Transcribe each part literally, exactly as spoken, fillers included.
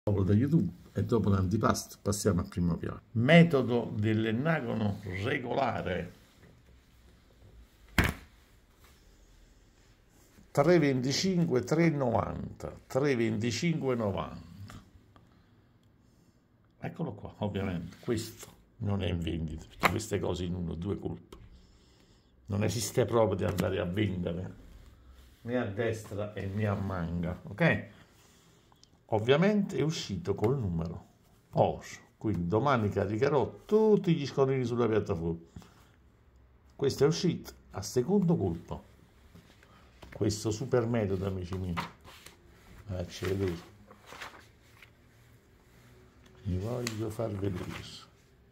da YouTube e dopo l'antipasto passiamo al primo piano. Metodo dell'ennagono regolare. tre virgola venticinque, tre virgola novanta, tre virgola venticinque, novanta. Eccolo qua, ovviamente. Questo non è in vendita, perché queste cose in uno o due colpi. Non esiste proprio di andare a vendere né a destra e né a manca, ok? Ovviamente è uscito col numero O S, quindi domani caricherò tutti gli sconti sulla piattaforma. Questo è uscito a secondo colpo. Questo super metodo, amici miei. Facci vedere. Vi voglio far vedere.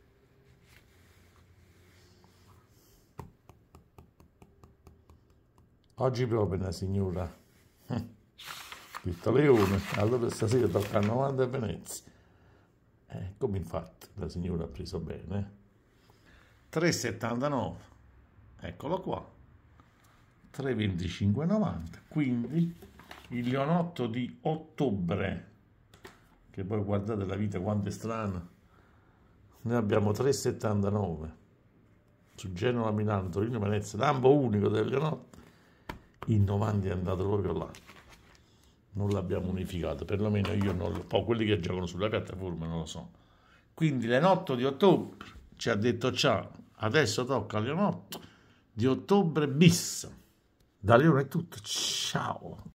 Oggi proprio una signora Vitto Leone, allora stasera tocca a novanta a Venezia. Eh, come infatti la signora ha preso bene. tre virgola settantanove, eccolo qua. tre virgola venticinque, novanta. Quindi il leonotto di ottobre, che poi guardate la vita quanto è strana. Noi abbiamo tre virgola settantanove su Genova, Milano, Torino, Venezia, lampo unico del leonotto. Il novanta è andato proprio là, non l'abbiamo unificato, perlomeno io non lo, poi quelli che giocano sulla piattaforma non lo so. Quindi l'enotto di ottobre ci ha detto ciao, adesso tocca l'enotto di ottobre bis. Da Leone è tutto, ciao.